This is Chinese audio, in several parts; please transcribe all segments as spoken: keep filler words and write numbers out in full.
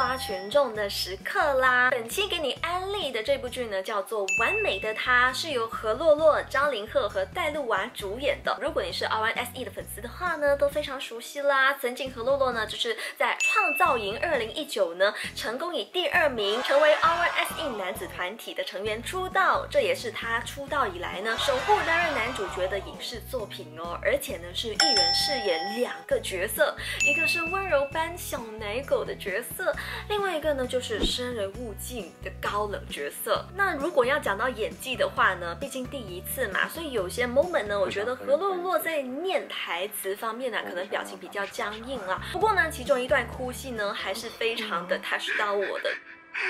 抓群众的时刻啦！本期给你安利的这部剧呢，叫做《完美的他》，是由何洛洛、张凌赫和戴露娃主演的。如果你是 R one S E 的粉丝的话呢，都非常熟悉啦。曾经何洛洛呢，就是在创造营二零一九呢，成功以第二名成为 R one S E 男子团体的成员出道，这也是他出道以来呢，首部担任男主角的影视作品哦。而且呢，是一人饰演两个角色，一个是温柔般小奶狗的角色，另外一个呢就是生人勿近的高冷角色。那如果要讲到演技的话呢，毕竟第一次嘛，所以有些 moment 呢，我觉得何洛洛在念台词方面呢，可能表情比较僵硬啦。不过呢，其中一段哭戏呢，还是非常的 touch 到我的。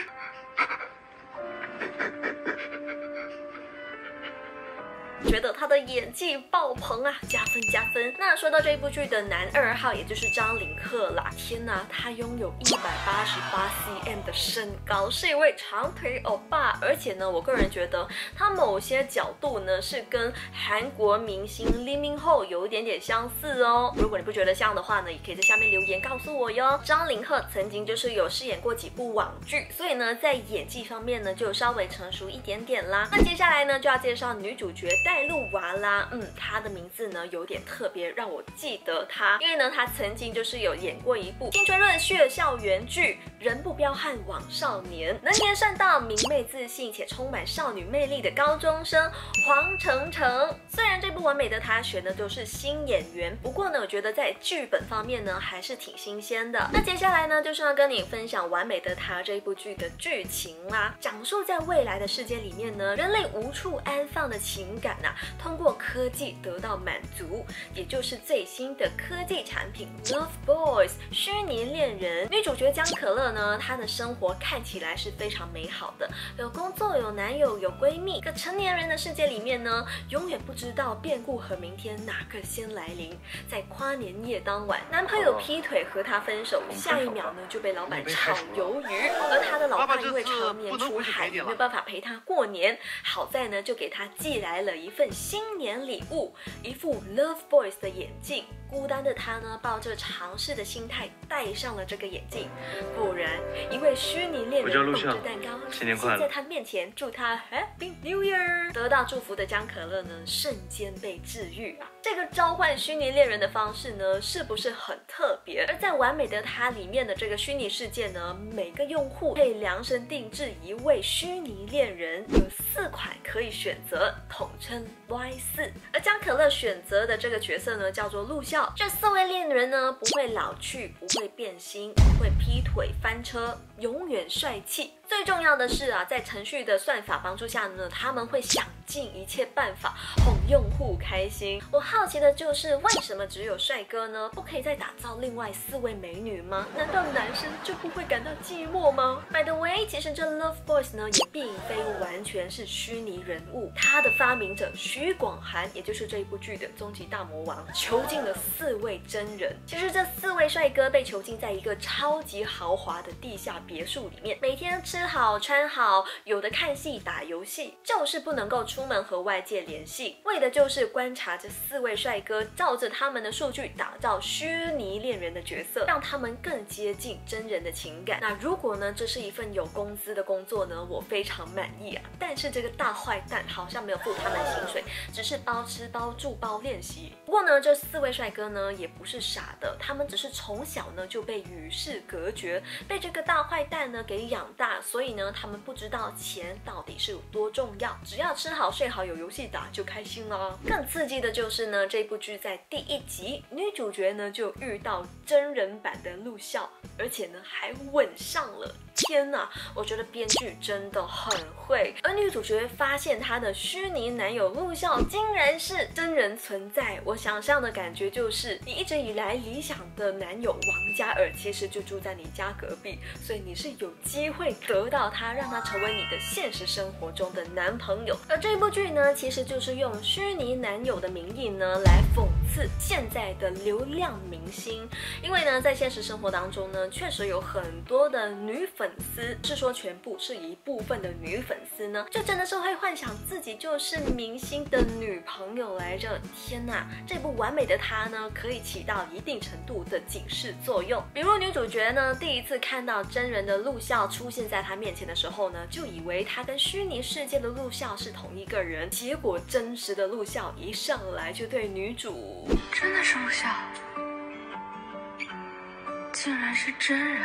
觉得他的演技爆棚啊，加分加分。那说到这部剧的男二号，也就是张凌赫啦，天哪，他拥有一百八十八 C M 的身高，是一位长腿欧巴。而且呢，我个人觉得他某些角度呢，是跟韩国明星 Lee Min Ho 有一点点相似哦。如果你不觉得像的话呢，也可以在下面留言告诉我哟。张凌赫曾经就是有饰演过几部网剧，所以呢，在演技方面呢，就稍微成熟一点点啦。那接下来呢，就要介绍女主角戴露娃啦，嗯，她的名字呢有点特别，让我记得她，因为呢，她曾经就是有演过一部青春热血校园剧《人不彪悍枉少年》，能言善道、明媚自信且充满少女魅力的高中生黄澄澄。虽然这部《完美的她》选的都是新演员，不过呢，我觉得在剧本方面呢还是挺新鲜的。那接下来呢，就是要跟你分享《完美的她》这一部剧的剧情啦。讲述在未来的世界里面呢，人类无处安放的情感啊，通过科技得到满足，也就是最新的科技产品 Love Boys 虚拟恋人。女主角江可乐呢，她的生活看起来是非常美好的，有工作，有男友，有闺蜜。可成年人的世界里面呢，永远不知道变故和明天哪个先来临。在跨年夜当晚，男朋友劈腿和她分手，下一秒呢就被老板炒鱿鱼，而她的老爸因为常年出海，也没有办法陪她过年。好在呢，就给她寄来了一份新年礼物，一副 Love Boys 的眼镜。孤单的他呢，抱着尝试的心态戴上了这个眼镜。果然，一位虚拟恋人捧着蛋糕，先在他面前祝他 Happy New Year。得到祝福的江可乐呢，瞬间被治愈啊！这个召唤虚拟恋人的方式呢，是不是很特别？而在《完美的他》里面的这个虚拟世界呢，每个用户可以量身定制一位虚拟恋人，有四款可以选择，统称 Y 四。而江可乐选择的这个角色呢，叫做陆孝。这四位恋人呢，不会老去，不会变心，不会劈腿翻车，永远帅气。最重要的是啊，在程序的算法帮助下呢，他们会想尽一切办法哄用户开心。我好奇的就是，为什么只有帅哥呢？不可以再打造另外四位美女吗？难道男生就不会感到寂寞吗 ？By the way， 其实这 Love Boys 呢，也并非完全是虚拟人物，它的发明者徐广涵，也就是这一部剧的终极大魔王，囚禁了四位真人。其实这四位帅哥被囚禁在一个超级豪华的地下别墅里面，每天吃好穿好，有的看戏打游戏，就是不能够出门和外界联系，为的就是观察这四位帅哥，照着他们的数据打造虚拟恋人的角色，让他们更接近真人的情感。那如果呢，这是一份有工资的工作呢，我非常满意啊。但是这个大坏蛋好像没有付他们薪水，只是包吃包住包练习。不过呢，这四位帅哥呢也不是傻的，他们只是从小呢就被与世隔绝，被这个大坏蛋呢给养大，所以呢他们不知道钱到底是有多重要，只要吃好睡好有游戏打就开心了。更刺激的就是呢，这部剧在第一集女主角呢就遇到真人版的陆孝，而且呢还吻上了。天哪，我觉得编剧真的很会。而女主角发现她的虚拟男友陆孝竟然是真人存在，我想象的感觉就是你一直以来理想的男友王嘉尔其实就住在你家隔壁，所以你是有机会得到他，让他成为你的现实生活中的男朋友。而这部剧呢，其实就是用虚拟男友的名义呢来讽次现在的流量明星。因为呢，在现实生活当中呢，确实有很多的女粉丝，是说全部是一部分的女粉丝呢，就真的是会幻想自己就是明星的女朋友来着。天哪，这部《完美的她》呢，可以起到一定程度的警示作用。比如女主角呢，第一次看到真人的陆孝出现在她面前的时候呢，就以为他跟虚拟世界的陆孝是同一个人，结果真实的陆孝一上来就对女主， 真的是陆孝，竟然是真人。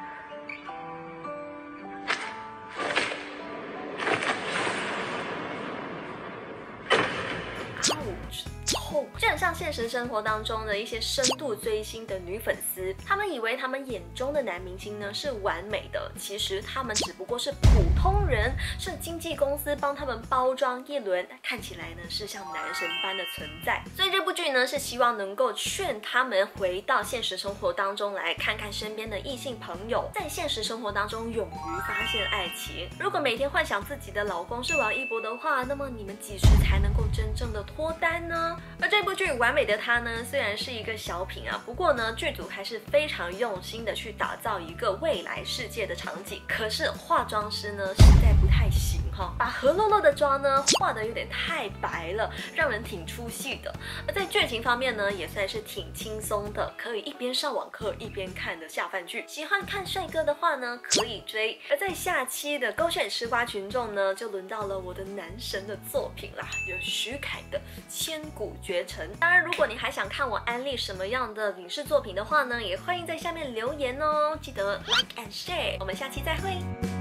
就很像现实生活当中的一些深度追星的女粉丝，她们以为他们眼中的男明星呢是完美的，其实他们只不过是普通人，是经纪公司帮他们包装一轮，看起来呢是像男神般的存在。所以这部剧呢是希望能够劝他们回到现实生活当中来，看看身边的异性朋友，在现实生活当中勇于发现爱情。如果每天幻想自己的老公是王一博的话，那么你们几时才能够真正的脱单呢？而这部剧《完美的她》呢，虽然是一个小品啊，不过呢，剧组还是非常用心的去打造一个未来世界的场景。可是化妆师呢，实在不太行哈、哦，把何洛洛的妆呢画得有点太白了，让人挺出戏的。而在剧情方面呢，也算是挺轻松的，可以一边上网课一边看的下饭剧。喜欢看帅哥的话呢，可以追。而在下期的勾选吃瓜群众呢，就轮到了我的男神的作品啦，有徐凯的《千古绝尘》。当然，如果你还想看我安利什么样的影视作品的话呢，也欢迎在下面留言哦。记得 like and share， 我们下期再会。